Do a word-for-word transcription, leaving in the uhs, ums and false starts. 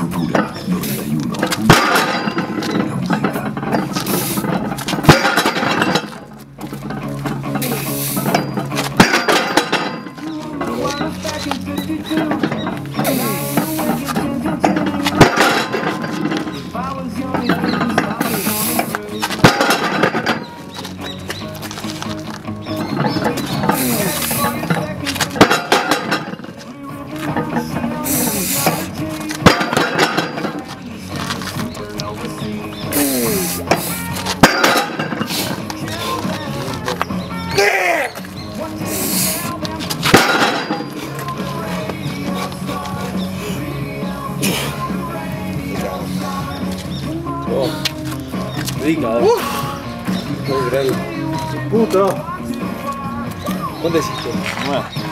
Futura noventa y uno. La música. Oh, rica, eh. Muy grande. Puto. ¿Cuánto hiciste? Nueve.